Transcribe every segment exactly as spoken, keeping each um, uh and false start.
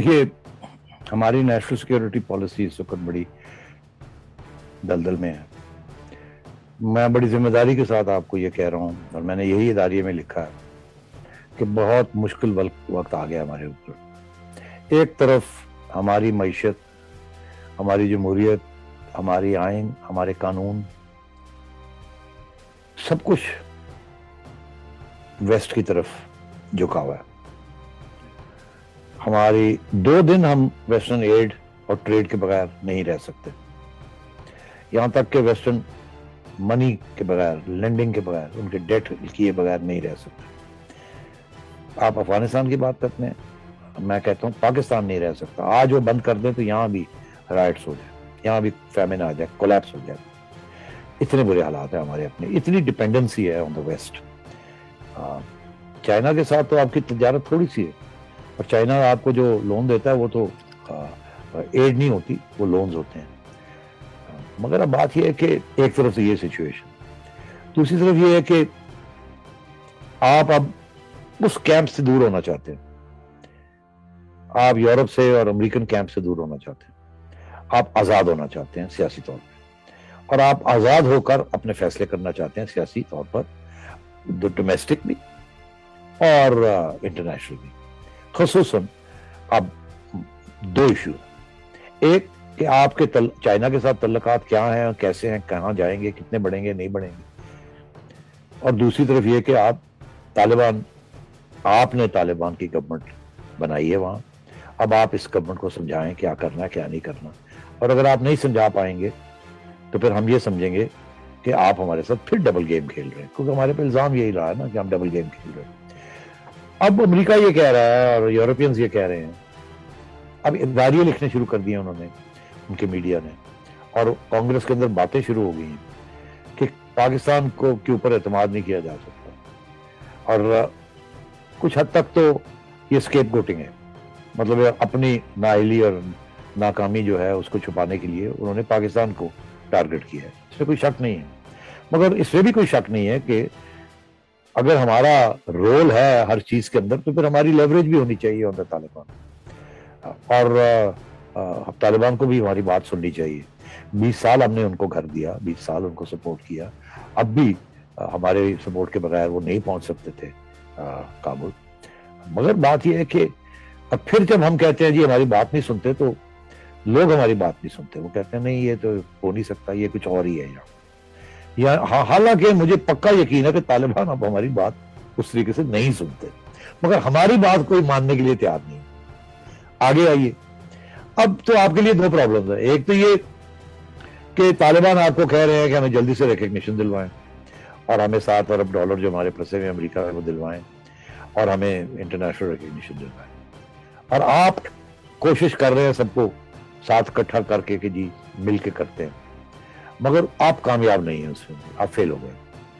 یہ ہماری national security policy اس وقت بڑی دلدل میں ہے. میں بڑی ذمہ داری کے ساتھ آپ کو یہ کہہ رہا ہوں، اور میں نے یہی اداریے میں لکھا ہے کہ بہت مشکل وقت آ گیا ہمارے اوپر. ایک طرف ہماری معیشت، ہماری جمہوریت، ہماری آئین، ہمارے قانون، سب کچھ ویسٹ کی طرف جھکا ہوا ہے. ہماری دو دن ہم ویسٹرن ایڈ اور ٹریڈ کے بغیر نہیں رہ سکتے، یہاں تک کہ ویسٹرن منی کے بغیر، لینڈنگ کے بغیر، ان کے ڈیٹ کیے بغیر نہیں رہ سکتے. آپ افغانستان کی بات کرتے ہیں، میں کہتا ہوں پاکستان نہیں رہ سکتا. آج وہ بند کر دیں تو یہاں بھی رائٹس ہو جائے، یہاں بھی فیمن آ جائے، کولیپس ہو جائے. اتنے برے حالات ہیں ہمارے اپنے، اتنی ڈیپینڈنسی ہے آن دا ویسٹ. چائنا کے ساتھ تو آپ کی تجارت تھوڑی سی ہے، اور چائنا آپ کو جو لون دیتا ہے وہ تو ایڈ نہیں ہوتی، وہ لونز ہوتے ہیں. مگر اب بات یہ ہے کہ ایک طرف سے یہ سچویشن، دوسری طرف یہ ہے کہ آپ اب اس کیمپ سے دور ہونا چاہتے ہیں. آپ یورپ سے اور امریکن کیمپ سے دور ہونا چاہتے ہیں. آپ آزاد ہونا چاہتے ہیں سیاسی طور پہ، اور آپ آزاد ہو کر اپنے فیصلے کرنا چاہتے ہیں سیاسی طور پر، ڈومیسٹک بھی اور انٹرنیشنل بھی. خصوصاً اب دو ایشو، ایک کہ آپ کے تل... چائنا کے ساتھ تعلقات کیا ہیں، کیسے ہیں، کہاں جائیں گے، کتنے بڑھیں گے، نہیں بڑھیں گے. اور دوسری طرف یہ کہ آپ طالبان، آپ نے طالبان کی گورنمنٹ بنائی ہے وہاں، اب آپ اس گورنمنٹ کو سمجھائیں کیا کرنا ہے کیا نہیں کرنا. اور اگر آپ نہیں سمجھا پائیں گے تو پھر ہم یہ سمجھیں گے کہ آپ ہمارے ساتھ پھر ڈبل گیم کھیل رہے ہیں، کیونکہ ہمارے پہ الزام یہی رہا ہے نا کہ ہم ڈبل گیم کھیل رہے ہیں. اب امریکہ یہ کہہ رہا ہے اور یورپینز یہ کہہ رہے ہیں، اب اداریے لکھنے شروع کر دیے انہوں نے، ان کے میڈیا نے، اور کانگریس کے اندر باتیں شروع ہو گئی ہیں کہ پاکستان کو کے اوپر اعتماد نہیں کیا جا سکتا. اور کچھ حد تک تو یہ اسکیپ گوٹنگ ہے، مطلب اپنی نااہلی اور ناکامی جو ہے اس کو چھپانے کے لیے انہوں نے پاکستان کو ٹارگٹ کیا ہے. اس میں کوئی شک نہیں ہے، مگر اس میں بھی کوئی شک نہیں ہے کہ اگر ہمارا رول ہے ہر چیز کے اندر تو پھر ہماری لیوریج بھی ہونی چاہیے آن دا طالبان، اور طالبان کو بھی ہماری بات سننی چاہیے. بیس سال ہم نے ان کو گھر دیا، بیس سال ان کو سپورٹ کیا، اب بھی ہمارے سپورٹ کے بغیر وہ نہیں پہنچ سکتے تھے کابل. مگر بات یہ ہے کہ اب پھر جب ہم کہتے ہیں جی ہماری بات نہیں سنتے تو لوگ ہماری بات نہیں سنتے، وہ کہتے ہیں نہیں یہ تو ہو نہیں سکتا، یہ کچھ اور ہی ہے یہاں. یا حالانکہ مجھے پکا یقین ہے کہ طالبان اب ہماری بات اس طریقے سے نہیں سنتے، مگر ہماری بات کوئی ماننے کے لیے تیار نہیں. آگے آئیے، اب تو آپ کے لیے دو پرابلمز ہیں. ایک تو یہ کہ طالبان آپ کو کہہ رہے ہیں کہ ہمیں جلدی سے ریکگنیشن دلوائیں، اور ہمیں سات ارب ڈالر جو ہمارے پھنسے ہوئے امریکہ میں وہ دلوائیں، اور ہمیں انٹرنیشنل ریکگنیشن دلوائیں. اور آپ کوشش کر رہے ہیں سب کو ساتھ اکٹھا کر کے کہ جی مل کے کرتے ہیں، مگر آپ کامیاب نہیں ہیں اس میں، آپ فیل ہو گئے.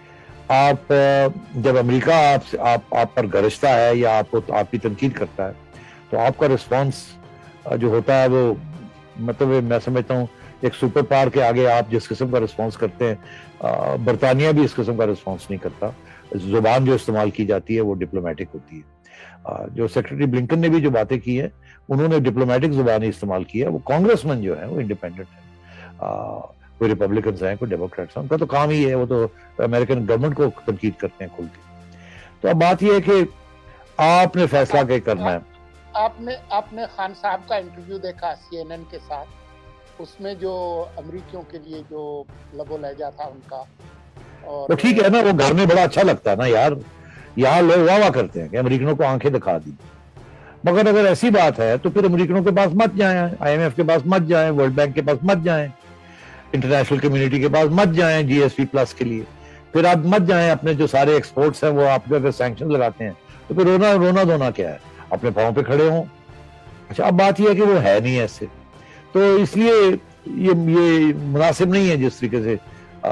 آپ جب امریکہ آپ سے آپ آپ پر گرجتا ہے یا آپ کو آپ کی تنقید کرتا ہے تو آپ کا رسپانس جو ہوتا ہے وہ، مطلب میں سمجھتا ہوں ایک سپر پاور کے آگے آپ جس قسم کا رسپانس کرتے ہیں، برطانیہ بھی اس قسم کا رسپانس نہیں کرتا. زبان جو استعمال کی جاتی ہے وہ ڈپلومیٹک ہوتی ہے. جو سیکرٹری بلنکن نے بھی جو باتیں کی ہیں انہوں نے ڈپلومیٹک زبان ہی استعمال کی ہے. وہ کانگریس مین جو ہے وہ انڈیپینڈنٹ ہے، کوئی ریپبلکنز ہیں کوئی ڈیموکریٹس ہیں، ان کا تو کام ہی ہے وہ تو امریکن گورنمنٹ کو تنقید کرتے ہیں کھل کے. تو اب بات یہ ہے کہ آپ نے فیصلہ کیا کرنا ہے. آپ نے آپ نے خان صاحب کا انٹرویو دیکھا سی این این کے ساتھ، اس میں جو امریکیوں کے لیے جو لب و لہجہ تھا ان کا، اور ٹھیک ہے نا، وہ گھر میں بڑا اچھا لگتا ہے نا یار، یہاں لوگ واہ واہ کرتے ہیں کہ امریکنوں کو آنکھیں دکھا دی. مگر اگر ایسی بات ہے تو پھر امریکنوں کے پاس مت جائیں، آئی ایم ایف کے پاس مت جائیں، ورلڈ بینک کے پاس مت جائیں، انٹرنیشنل کمیونٹی کے پاس مت جائیں جی ایس پی پلس کے لیے. پھر آپ مت جائیں، اپنے جو سارے ایکسپورٹس ہیں وہ آپ کے اگر سینکشن لگاتے ہیں تو پھر رونا رونا دھونا کیا ہے، اپنے پاؤں پہ کھڑے ہوں. اچھا اب بات یہ ہے کہ وہ ہے نہیں ایسے، تو اس لیے یہ یہ مناسب نہیں ہے جس طریقے سے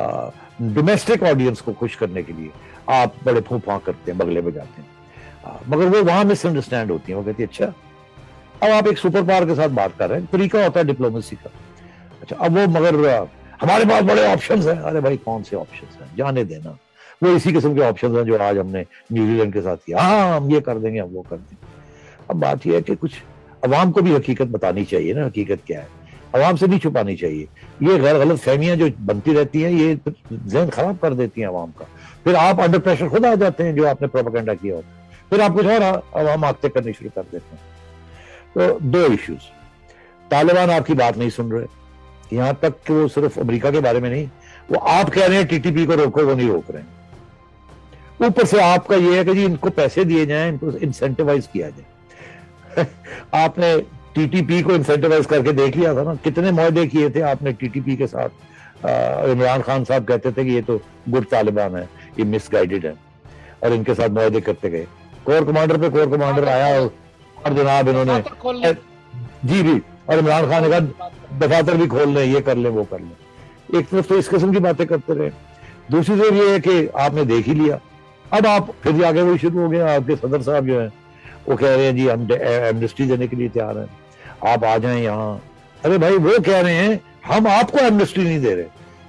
ڈومیسٹک آڈینس کو خوش کرنے کے لیے آپ بڑے پھوں پھاں کرتے ہیں، بگلے بجاتے ہیں. مگر وہ وہاں مس انڈرسٹینڈ ہوتی ہیں، وہ کہتی ہے اچھا اب آپ ایک سپر پاور کے ساتھ بات کر رہے ہیں، طریقہ ہوتا ہے ڈپلومیسی کا. اچھا اب وہ مگر ہمارے پاس بڑے آپشنز ہیں. ارے بھائی کون سے آپشنز ہیں، جانے دینا، وہ اسی قسم کے آپشنز ہیں جو آج ہم نے نیوزی لینڈ کے ساتھ کیا. ہاں ہم یہ کر دیں گے، ہم وہ کر دیں گے. اب بات یہ ہے کہ کچھ عوام کو بھی حقیقت بتانی چاہیے نا، حقیقت کیا ہے، عوام سے نہیں چھپانی چاہیے. یہ غیر غلط فہمیاں جو بنتی رہتی ہیں یہ ذہن خراب کر دیتی ہیں عوام کا. پھر آپ انڈر پریشر خود آ جاتے ہیں جو آپ نے پروپیگنڈا کیا ہوتا ہے، پھر آپ کچھ اور عوام آگتے کرنی شروع کر دیتے ہیں. تو دو ایشوز، طالبان آپ کی بات نہیں سن رہے، یہاں تک کہ وہ صرف امریکہ کے بارے میں نہیں، وہ آپ کہہ رہے ہیں ٹی ٹی پی کو روکو، وہ نہیں روک رہے ہیں. اوپر سے آپ کا یہ ہے کہ جی ان کو پیسے دیے جائیں، ان کو انسینٹیوائز کیا جائے. آپ نے ٹی ٹی پی کو انسینٹیوائز کر کے دیکھ لیا تھا نا، کتنے معاہدے کیے تھے آپ نے ٹی ٹی پی کے ساتھ. عمران خان صاحب کہتے تھے کہ یہ تو گڈ طالبان ہے، یہ مس گائیڈڈ ہے، اور ان کے ساتھ معاہدے کرتے گئے. کور کمانڈر پہ کور کمانڈر آیا اور جناب انہوں نے جی بھی، اور عمران خان نے کہا دفاتر بھی کھول لیں، یہ کر لیں وہ کر لیں. ایک طرف تو اس قسم کی باتیں کرتے رہے، دوسری طرف یہ ہے کہ آپ نے دیکھ ہی لیا. اب آپ پھر جا کے وہی شروع ہو گیا. آپ کے صدر صاحب جو ہیں وہ کہہ رہے ہیں جی ہم ایمنسٹی دینے کے لیے تیار ہیں، آپ آ جائیں یہاں. ارے بھائی وہ کہہ رہے ہیں ہم آپ کو ایمنسٹی نہیں دے رہے.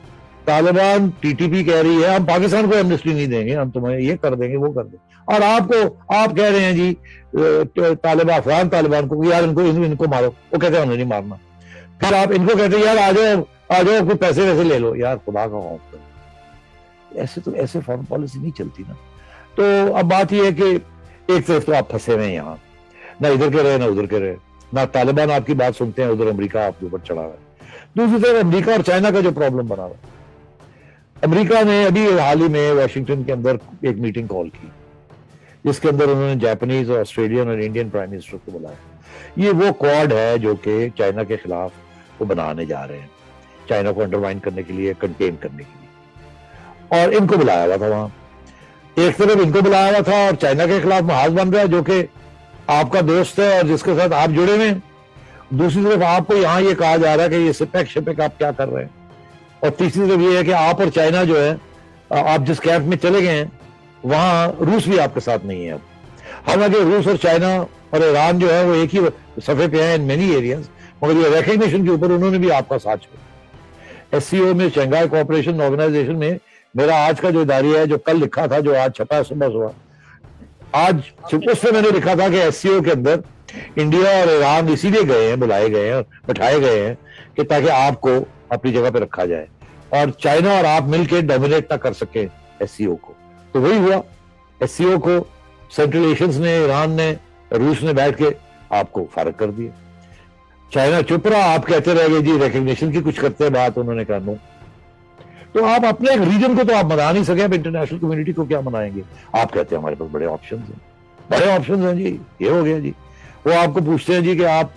طالبان ٹی ٹی پی کہہ رہی ہے ہم پاکستان کو ایمنسٹی نہیں دیں گے، ہم تمہیں یہ کر دیں گے وہ کر دیں گے. اور آپ کو آپ کہہ رہے ہیں جی طالبان افغان طالبان کو یار ان کو ان کو مارو، وہ کہتے ہیں ہم نے نہیں مارنا. پھر آپ ان کو کہتے ہیں یار آ جاؤ آ جاؤ کوئی پیسے ویسے لے لو. یار خدا کا خوف کرو، ایسے تو ایسے فارن پالیسی نہیں چلتی نا. تو اب بات یہ ہے کہ ایک طرف تو آپ پھنسے ہوئے ہیں یہاں، نہ ادھر کے رہے نہ ادھر کے رہے، نہ طالبان آپ کی بات سنتے ہیں، ادھر امریکہ آپ کے اوپر چڑھا ہوا ہے. دوسری طرف امریکہ اور چائنا کا جو پرابلم بنا ہوا ہے. امریکہ نے ابھی حال ہی میں واشنگٹن کے اندر ایک میٹنگ کال کی جس کے اندر انہوں نے جاپنیز اور آسٹریلین اور انڈین پرائم منسٹر کو بلایا. یہ وہ کوڈ ہے جو کہ چائنا کے خلاف وہ بنانے جا رہے ہیں، چائنا کو انڈروائن کرنے کے لیے، کنٹین کرنے کے لیے. اور ان کو بلایا ہوا تھا وہاں، ایک طرف ان کو بلایا ہوا تھا اور چائنا کے خلاف محاذ بن رہا ہے جو کہ آپ کا دوست ہے اور جس کے ساتھ آپ جڑے ہوئے ہیں. دوسری طرف آپ کو یہاں یہ کہا جا رہا ہے کہ یہ سپیک شپیک آپ کیا کر رہے ہیں. اور تیسری طرف یہ ہے کہ آپ اور چائنا جو ہے آپ جس کیمپ میں چلے گئے ہیں وہاں روس بھی آپ کے ساتھ نہیں ہے اب. حالانکہ روس اور چائنا اور ایران جو ہے وہ ایک ہی صفحے پہ ہیں ان مینی ایریاز، مگر یہ ریکگنیشن کے اوپر انہوں نے بھی آپ کا ساتھ چھوڑا. ایس سی او میں، شنگھائی کوآپریشن آرگنائزیشن میں میرا آج کا جو اداریہ ہے جو کل لکھا تھا، جو آج چھپا ہے صبح صبح، آج اس سے میں نے لکھا تھا کہ ایس سی او کے اندر انڈیا اور ایران اسی لیے گئے ہیں، بلائے گئے ہیں، بٹھائے گئے ہیں کہ تاکہ آپ کو اپنی جگہ پہ رکھا جائے اور چائنا اور آپ مل کے ڈومینیٹ نہ کر سکیں ایس سی او کو. تو وہی ہوا، ایس سی او کو سینٹرل ایشینز نے، ایران نے، روس نے بیٹھ کے آپ کو فارغ کر دیا. چائنا چپ رہا، آپ کہتے رہ گئے جی ریکگنیشن کی کچھ کرتے ہیں بات، انہوں نے کہا نو. تو آپ اپنے ایک ریجن کو تو آپ منا نہیں سکے، اب انٹرنیشنل کمیونٹی کو کیا منائیں گے؟ آپ کہتے ہیں ہمارے پاس بڑے آپشنز ہیں، بڑے آپشنز ہیں جی، یہ ہو گیا جی. وہ آپ کو پوچھتے ہیں جی کہ آپ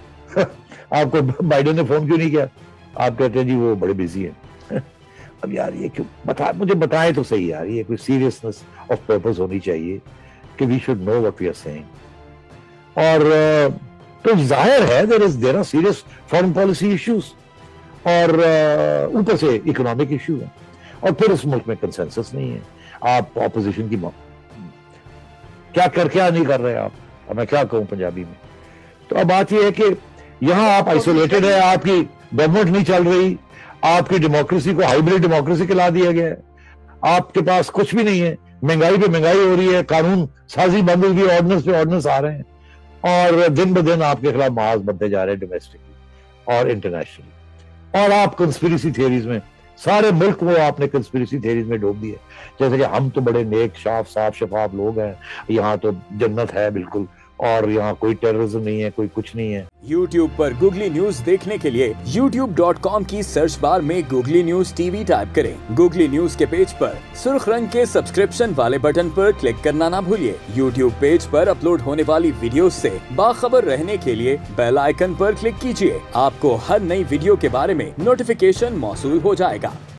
آپ کو بائیڈن نے فون کیوں نہیں کیا؟ آپ کہتے ہیں جی وہ بڑے بزی ہیں. اب یار یہ کیوں بتا مجھے بتائیں تو صحیح یار، یہ کوئی سیریسنس آف پرپز ہونی چاہیے کہ we should know what we are seeing. اور تو ظاہر ہے there is there are serious foreign policy issues, اور اوپر سے اکنامک ایشو ہے، اور پھر اس ملک میں کنسنسس نہیں ہے. آپ اپوزیشن کی کیا کر کیا نہیں کر رہے آپ، اب میں کیا کہوں پنجابی میں. تو اب بات یہ ہے کہ یہاں آپ آئسولیٹڈ ہے، آپ کی گورنمنٹ نہیں چل رہی، آپ کی ڈیموکریسی کو ہائیبریڈ ڈیموکریسی کھلا دیا گیا ہے، آپ کے پاس کچھ بھی نہیں ہے، مہنگائی پہ مہنگائی ہو رہی ہے، قانون سازی بند ہوگی، آرڈیننس پہ آرڈیننس آ رہے ہیں، اور دن بدن آپ کے خلاف محاذ بنتے جا رہے ہیں ڈومیسٹکلی اور انٹرنیشنلی. اور آپ کنسپیریسی تھیوریز میں، سارے ملک کو آپ نے کنسپیریسی تھیوریز میں ڈوب دیا، جیسے کہ ہم تو بڑے نیک شاف صاف شفاف لوگ ہیں، یہاں تو جنت ہے بالکل، اور یہاں کوئی ٹیررزم نہیں ہے، کوئی کچھ نہیں ہے. یوٹیوب پر گوگلی نیوز دیکھنے کے لیے یوٹیوب ڈاٹ کام کی سرچ بار میں گوگلی نیوز ٹی وی ٹائپ کریں. گوگلی نیوز کے پیج پر سرخ رنگ کے سبسکرپشن والے بٹن پر کلک کرنا نہ بھولیے. یوٹیوب پیج پر اپلوڈ ہونے والی ویڈیوز سے باخبر رہنے کے لیے بیل آئیکن پر کلک کیجیے. آپ کو ہر نئی ویڈیو کے بارے میں نوٹیفیکیشن موصول ہو جائے گا.